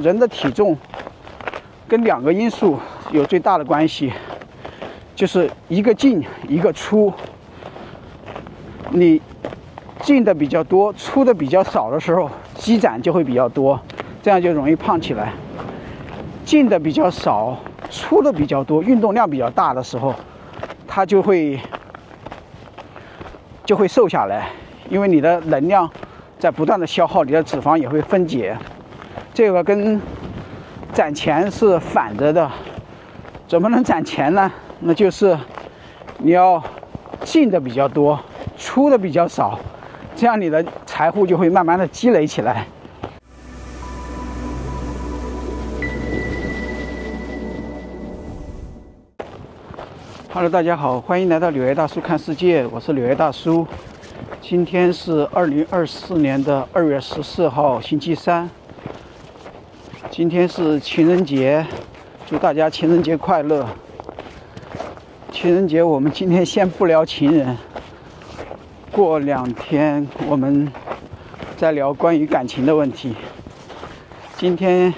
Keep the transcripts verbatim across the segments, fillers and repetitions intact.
人的体重跟两个因素有最大的关系，就是一个进一个出。你进的比较多，出的比较少的时候，积攒就会比较多，这样就容易胖起来。进的比较少，出的比较多，运动量比较大的时候，它就会就会瘦下来，因为你的能量在不断的消耗，你的脂肪也会分解。这个跟攒钱是反着的。怎么能攒钱呢？那就是你要进的比较多，出的比较少，这样你的财富就会慢慢的积累起来。Hello， 大家好，欢迎来到柳叶大叔看世界，我是柳叶大叔。今天是二零二四年的二月十四号，星期三。今天是情人节，祝大家情人节快乐。情人节我们今天先不聊情人，过两天我们再聊关于感情的问题。今天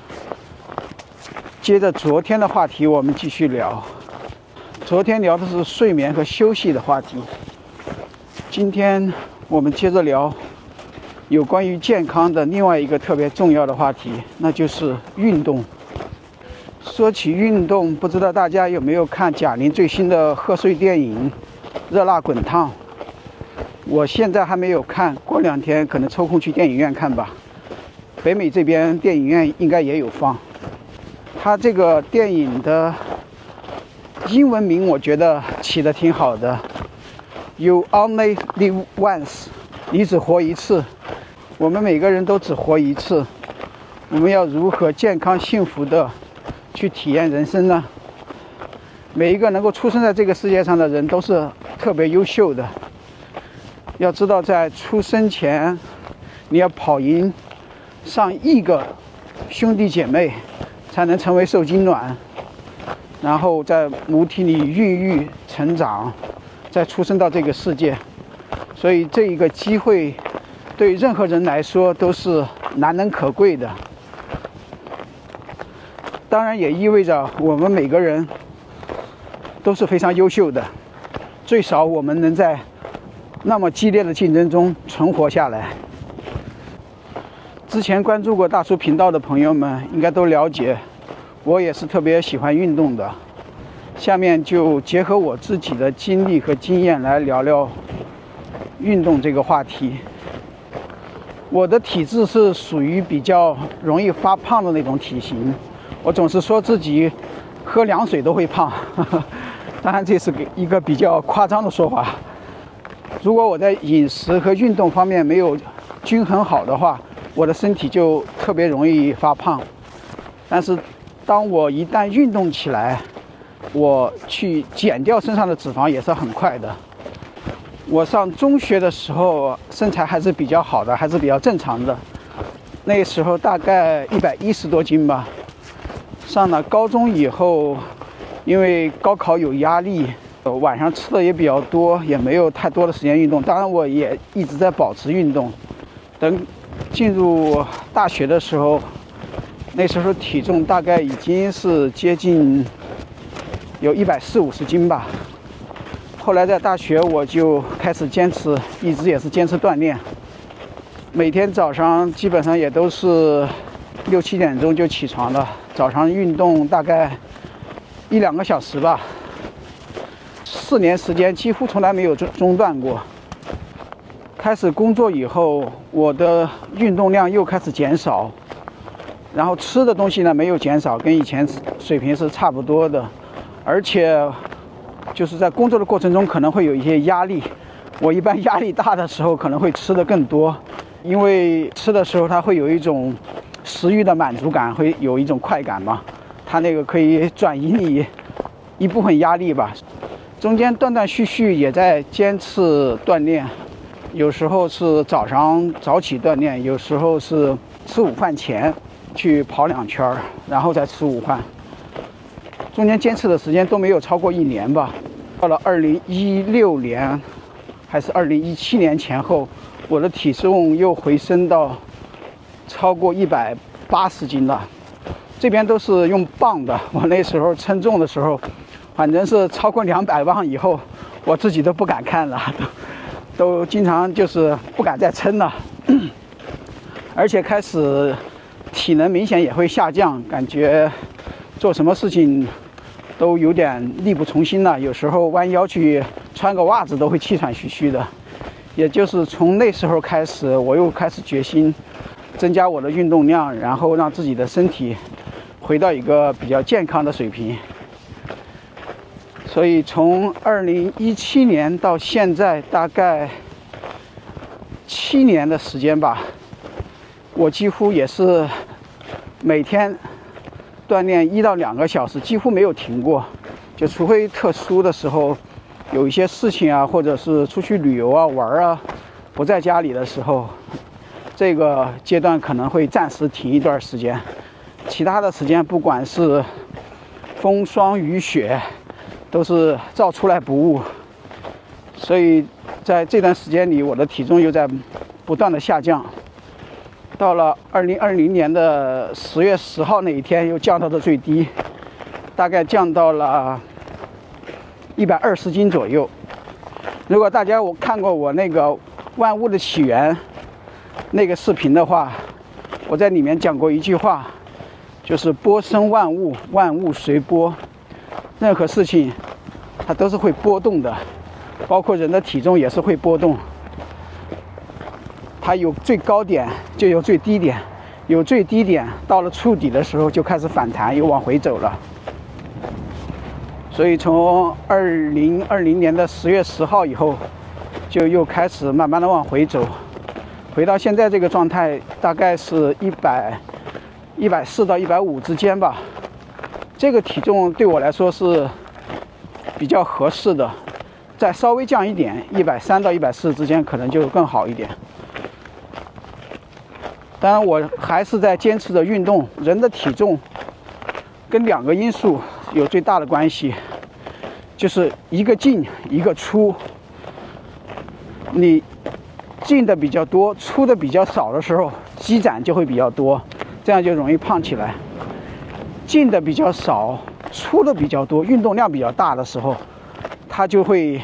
接着昨天的话题，我们继续聊。昨天聊的是睡眠和休息的话题，今天我们接着聊有关于健康的另外一个特别重要的话题，那就是运动。说起运动，不知道大家有没有看贾玲最新的贺岁电影《热辣滚烫》？我现在还没有看，过两天可能抽空去电影院看吧。北美这边电影院应该也有放。它这个电影的英文名我觉得起得挺好的 ，You only live once， 你只活一次。我们每个人都只活一次，我们要如何健康幸福的去体验人生呢？每一个能够出生在这个世界上的人都是特别优秀的。要知道，在出生前，你要跑赢上亿个兄弟姐妹，才能成为受精卵，然后在母体里孕育成长，再出生到这个世界。所以这一个机会对任何人来说都是难能可贵的。当然也意味着我们每个人都是非常优秀的，最少我们能在那么激烈的竞争中存活下来。之前关注过大叔频道的朋友们应该都了解，我也是特别喜欢运动的。下面就结合我自己的经历和经验来聊聊运动这个话题。我的体质是属于比较容易发胖的那种体型，我总是说自己喝凉水都会胖，呵呵，当然这是一个比较夸张的说法。如果我在饮食和运动方面没有均衡好的话，我的身体就特别容易发胖。但是当我一旦运动起来，我去减掉身上的脂肪也是很快的。我上中学的时候身材还是比较好的，还是比较正常的，那时候大概一百一十多斤吧。上了高中以后，因为高考有压力，晚上吃的也比较多，也没有太多的时间运动。当然我也一直在保持运动。等进入大学的时候，那时候体重大概已经是接近有一百四五十斤吧。后来在大学我就开始坚持，一直也是坚持锻炼。每天早上基本上也都是六七点钟就起床了，早上运动大概一两个小时吧。四年时间几乎从来没有中中断过。开始工作以后，我的运动量又开始减少，然后吃的东西呢没有减少，跟以前水平是差不多的，而且就是在工作的过程中可能会有一些压力。我一般压力大的时候可能会吃的更多，因为吃的时候它会有一种食欲的满足感，会有一种快感嘛，它那个可以转移你一部分压力吧。中间断断续续也在坚持锻炼，有时候是早上早起锻炼，有时候是吃午饭前去跑两圈，然后再吃午饭。中间坚持的时间都没有超过一年吧。到了二零一六年还是二零一七年前后，我的体重又回升到超过一百八十斤了。这边都是用磅的，我那时候称重的时候，反正是超过两百磅以后，我自己都不敢看了，都都经常就是不敢再称了，而且开始体能明显也会下降，感觉做什么事情都有点力不从心了，有时候弯腰去穿个袜子都会气喘吁吁的。也就是从那时候开始，我又开始决心增加我的运动量，然后让自己的身体回到一个比较健康的水平。所以从二零一七年到现在，大概七年的时间吧，我几乎也是每天锻炼一到两个小时，几乎没有停过。就除非特殊的时候，有一些事情啊，或者是出去旅游啊、玩啊，不在家里的时候，这个阶段可能会暂时停一段时间。其他的时间，不管是风霜雨雪，都是照出来不误。所以在这段时间里，我的体重又在不断的下降。到了二零二零年的十月十号那一天，又降到了最低，大概降到了一百二十斤左右。如果大家我看过我那个万物的起源那个视频的话，我在里面讲过一句话，就是波生万物，万物随波。任何事情它都是会波动的，包括人的体重也是会波动。它有最高点就有最低点，有最低点到了触底的时候就开始反弹，又往回走了。所以从二零二零年的十月十号以后，就又开始慢慢的往回走，回到现在这个状态，大概是一百一百四到一百五之间吧。这个体重对我来说是比较合适的，再稍微降一点，一百三到一百四之间可能就更好一点。当然，我还是在坚持着运动。人的体重跟两个因素有最大的关系，就是一个进一个出。你进的比较多，出的比较少的时候，积攒就会比较多，这样就容易胖起来。进的比较少，出的比较多，运动量比较大的时候，它就会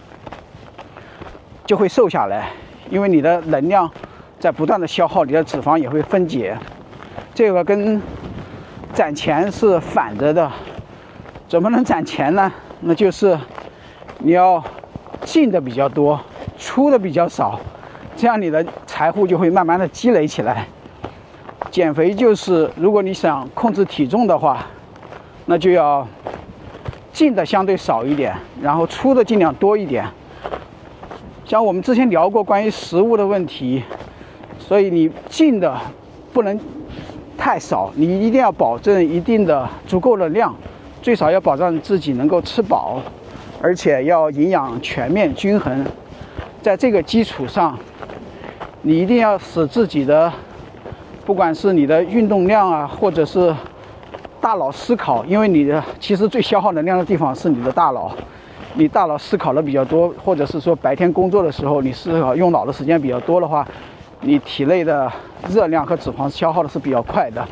就会瘦下来，因为你的能量在不断的消耗，你的脂肪也会分解。这个跟攒钱是反着的。怎么能攒钱呢？那就是你要进的比较多，出的比较少，这样你的财富就会慢慢的积累起来。减肥就是，如果你想控制体重的话，那就要进的相对少一点，然后出的尽量多一点。像我们之前聊过关于食物的问题，所以你进的不能太少，你一定要保证一定的足够的量，最少要保障自己能够吃饱，而且要营养全面均衡。在这个基础上，你一定要使自己的，不管是你的运动量啊，或者是大脑思考，因为你的其实最消耗能量的地方是你的大脑。你大脑思考的比较多，或者是说白天工作的时候你思考用脑的时间比较多的话，你体内的热量和脂肪消耗的是比较快的。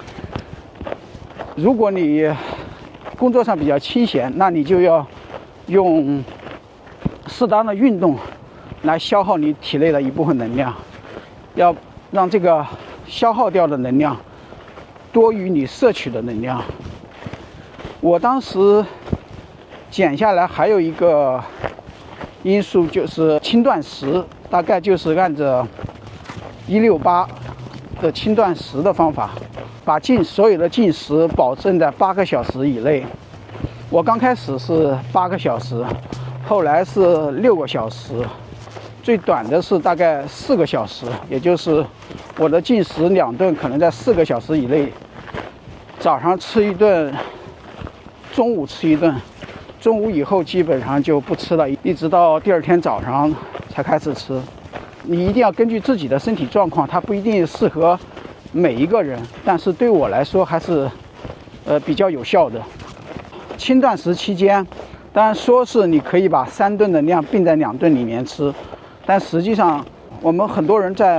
如果你工作上比较清闲，那你就要用适当的运动来消耗你体内的一部分能量，要让这个消耗掉的能量多于你摄取的能量。我当时减下来还有一个因素就是轻断食，大概就是按照一六八的轻断食的方法，把进所有的进食保证在八个小时以内。我刚开始是八个小时，后来是六个小时，最短的是大概四个小时，也就是我的进食两顿可能在四个小时以内。早上吃一顿，中午吃一顿，中午以后基本上就不吃了，一直到第二天早上才开始吃。你一定要根据自己的身体状况，它不一定适合每一个人，但是对我来说还是呃比较有效的。轻断食期间，当然说是你可以把三顿的量并在两顿里面吃，但实际上我们很多人在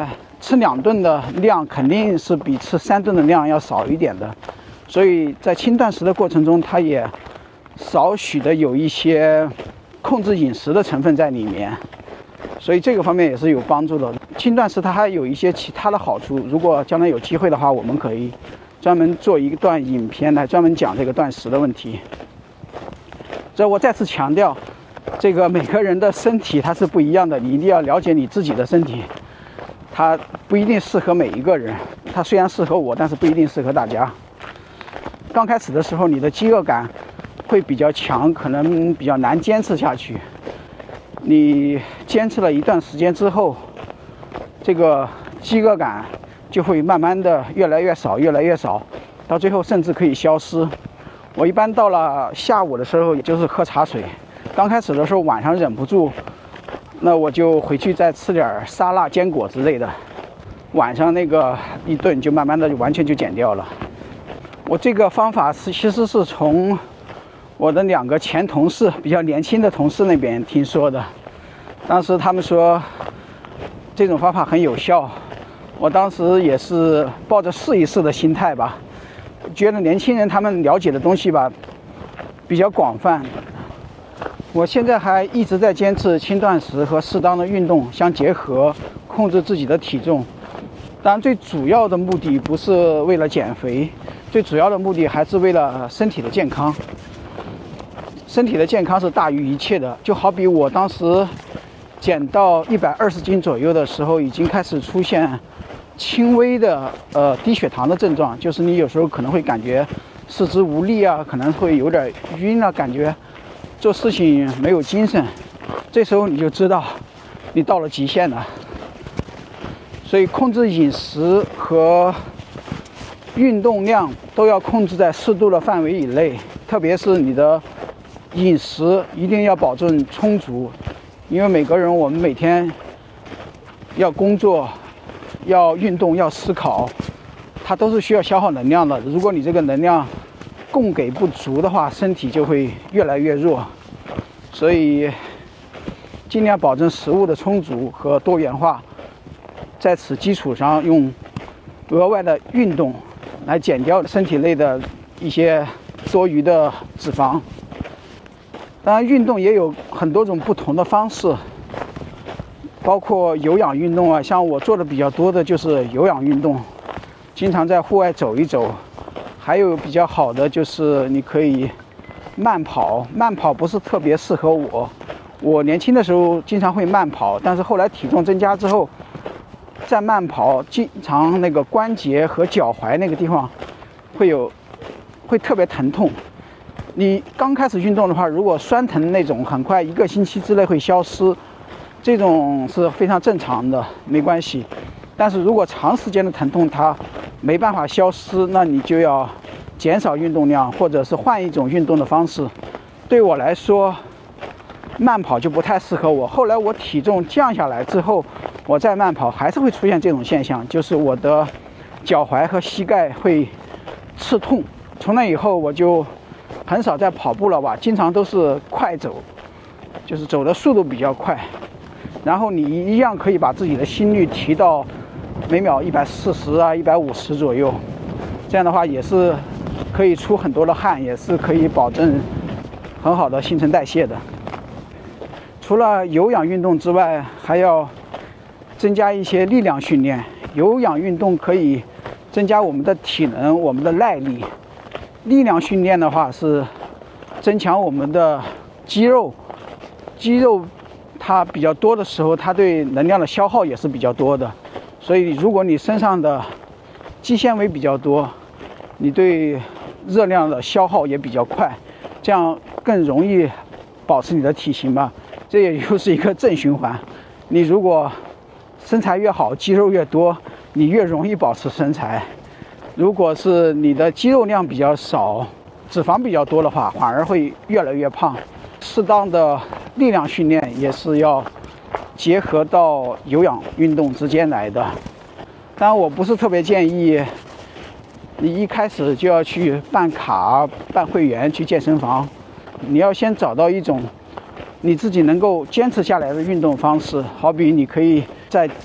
吃两顿的量肯定是比吃三顿的量要少一点的，所以在轻断食的过程中，它也少许的有一些控制饮食的成分在里面，所以这个方面也是有帮助的。轻断食它还有一些其他的好处，如果将来有机会的话，我们可以专门做一段影片来专门讲这个断食的问题。这我再次强调，这个每个人的身体它是不一样的，你一定要了解你自己的身体，它不一定适合每一个人。它虽然适合我，但是不一定适合大家。刚开始的时候，你的饥饿感会比较强，可能比较难坚持下去。你坚持了一段时间之后，这个饥饿感就会慢慢的越来越少，越来越少，到最后甚至可以消失。我一般到了下午的时候，也就是喝茶水。刚开始的时候，晚上忍不住，那我就回去再吃点沙拉、坚果之类的。晚上那个一顿就慢慢的就完全就减掉了。我这个方法是其实是从我的两个前同事，比较年轻的同事那边听说的。当时他们说这种方法很有效，我当时也是抱着试一试的心态吧。觉得年轻人他们了解的东西吧比较广泛。我现在还一直在坚持轻断食和适当的运动相结合，控制自己的体重。当然最主要的目的不是为了减肥，最主要的目的还是为了身体的健康。身体的健康是大于一切的。就好比我当时减到一百二十斤左右的时候，已经开始出现轻微的呃低血糖的症状，就是你有时候可能会感觉四肢无力啊，可能会有点晕啊，感觉做事情没有精神。这时候你就知道你到了极限了。所以控制饮食和运动量都要控制在适度的范围以内，特别是你的饮食一定要保证充足，因为每个人我们每天要工作、要运动、要思考，它都是需要消耗能量的。如果你这个能量供给不足的话，身体就会越来越弱。所以尽量保证食物的充足和多元化，在此基础上用额外的运动来减掉身体内的一些多余的脂肪。当然，运动也有很多种不同的方式，包括有氧运动啊，像我做的比较多的就是有氧运动，经常在户外走一走。还有比较好的就是你可以慢跑，慢跑不是特别适合我。我年轻的时候经常会慢跑，但是后来体重增加之后，在慢跑经常那个关节和脚踝那个地方会有会特别疼痛。你刚开始运动的话，如果酸疼那种，很快一个星期之内会消失，这种是非常正常的，没关系。但是如果长时间的疼痛它没办法消失，那你就要减少运动量，或者是换一种运动的方式。对我来说，慢跑就不太适合我。后来我体重降下来之后，我再慢跑还是会出现这种现象，就是我的脚踝和膝盖会刺痛。从那以后我就很少再跑步了吧，经常都是快走，就是走的速度比较快。然后你一样可以把自己的心率提到每秒一百四十啊、一百五十左右，这样的话也是可以出很多的汗，也是可以保证很好的新陈代谢的。除了有氧运动之外，还要增加一些力量训练。有氧运动可以增加我们的体能、我们的耐力。力量训练的话是增强我们的肌肉，肌肉它比较多的时候，它对能量的消耗也是比较多的。所以如果你身上的肌纤维比较多，你对热量的消耗也比较快，这样更容易保持你的体型吧。这也就是一个正循环。你如果身材越好，肌肉越多，你越容易保持身材。如果是你的肌肉量比较少，脂肪比较多的话，反而会越来越胖。适当的力量训练也是要结合到有氧运动之间来的。当然，我不是特别建议你一开始就要去办卡、办会员去健身房。你要先找到一种你自己能够坚持下来的运动方式。好比你可以在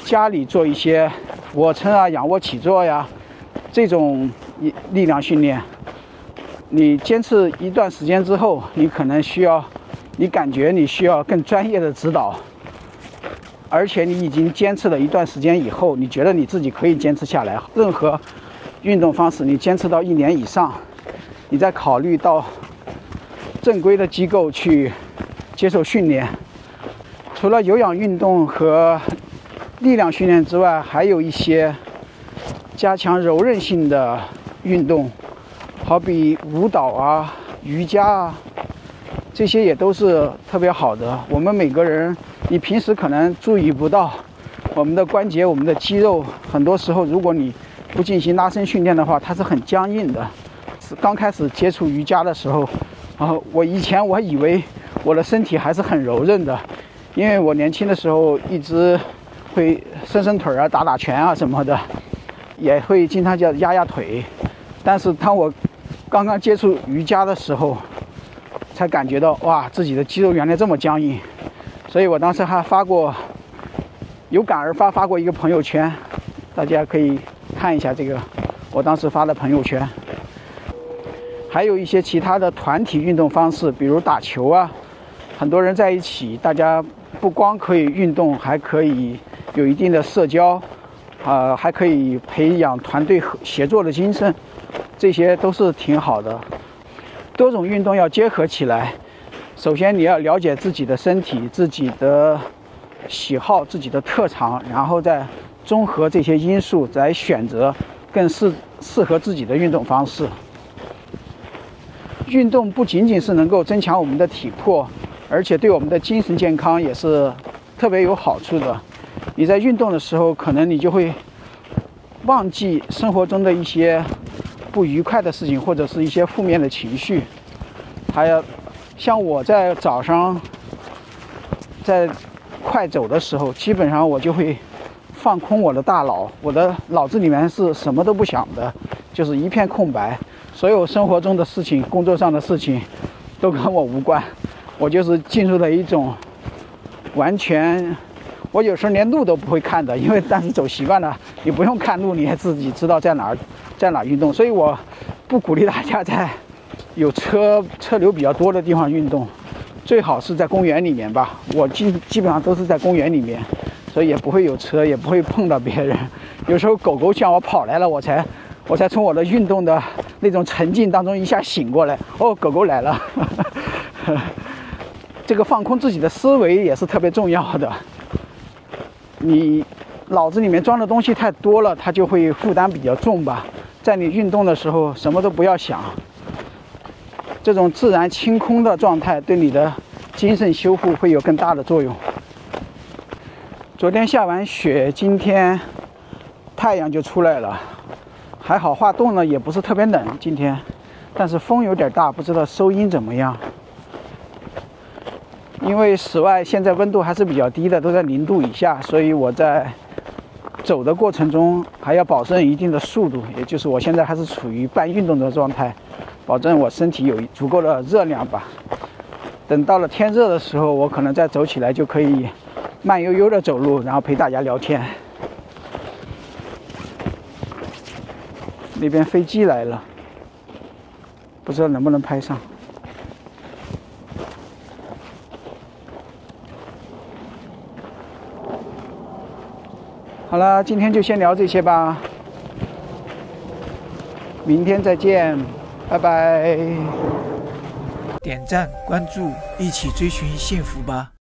家里做一些俯卧撑啊、仰卧起坐呀，这种力量训练，你坚持一段时间之后，你可能需要，你感觉你需要更专业的指导，而且你已经坚持了一段时间以后，你觉得你自己可以坚持下来。任何运动方式，你坚持到一年以上，你再考虑到正规的机构去接受训练。除了有氧运动和力量训练之外，还有一些加强柔韧性的运动，好比舞蹈啊、瑜伽啊，这些也都是特别好的。我们每个人，你平时可能注意不到，我们的关节、我们的肌肉，很多时候如果你不进行拉伸训练的话，它是很僵硬的。刚开始接触瑜伽的时候，然后我以前我以为我的身体还是很柔韧的，因为我年轻的时候一直会伸伸腿啊、打打拳啊什么的，也会经常叫压压腿。但是当我刚刚接触瑜伽的时候，才感觉到哇，自己的肌肉原来这么僵硬。所以我当时还发过有感而发发过一个朋友圈，大家可以看一下这个我当时发的朋友圈。还有一些其他的团体运动方式，比如打球啊，很多人在一起，大家不光可以运动，还可以有一定的社交，啊、呃，还可以培养团队协作的精神，这些都是挺好的。多种运动要结合起来，首先你要了解自己的身体、自己的喜好、自己的特长，然后再综合这些因素来选择更适适合自己的运动方式。运动不仅仅是能够增强我们的体魄，而且对我们的精神健康也是特别有好处的。你在运动的时候，可能你就会忘记生活中的一些不愉快的事情，或者是一些负面的情绪。还有像我在早上在快走的时候，基本上我就会放空我的大脑，我的脑子里面是什么都不想的，就是一片空白，所有生活中的事情、工作上的事情都跟我无关，我就是进入了一种完全，我有时候连路都不会看的，因为但是走习惯了，你不用看路，你也自己知道在哪儿在哪儿运动。所以我不鼓励大家在有车车流比较多的地方运动，最好是在公园里面吧。我基基本上都是在公园里面，所以也不会有车，也不会碰到别人。有时候狗狗向我跑来了，我才我才从我的运动的那种沉浸当中一下醒过来，哦，狗狗来了。这个放空自己的思维也是特别重要的。你脑子里面装的东西太多了，它就会负担比较重吧。在你运动的时候，什么都不要想，这种自然清空的状态对你的精神修复会有更大的作用。昨天下完雪，今天太阳就出来了，还好化冻呢，也不是特别冷今天，但是风有点大，不知道收音怎么样。因为室外现在温度还是比较低的，都在零度以下，所以我在走的过程中还要保证一定的速度，也就是我现在还是处于半运动的状态，保证我身体有足够的热量吧。等到了天热的时候，我可能再走起来就可以慢悠悠的走路，然后陪大家聊天。那边飞机来了，不知道能不能拍上。好了，今天就先聊这些吧，明天再见，拜拜。点赞关注，一起追寻幸福吧。